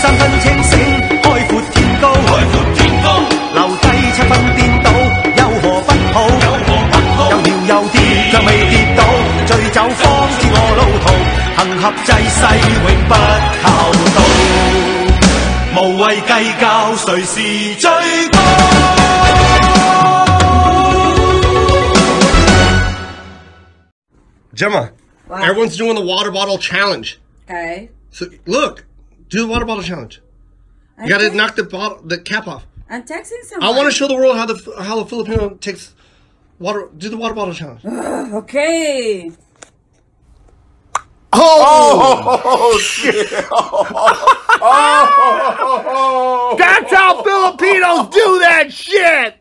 3分清醒，開闊天高，留低7分顛倒，有何不好？有條又跌，卻未跌倒，醉酒方知我路途，行俠濟世永不靠到，無謂計較誰是最高。 Gemma, Wow. everyone's doing the water bottle challenge. Okay. So look, do the water bottle challenge. You gotta knock the cap off. I'm texting someone. I want to show the world how the Filipino takes water. Do the water bottle challenge. Okay. Oh shit! That's how Filipinos do that shit.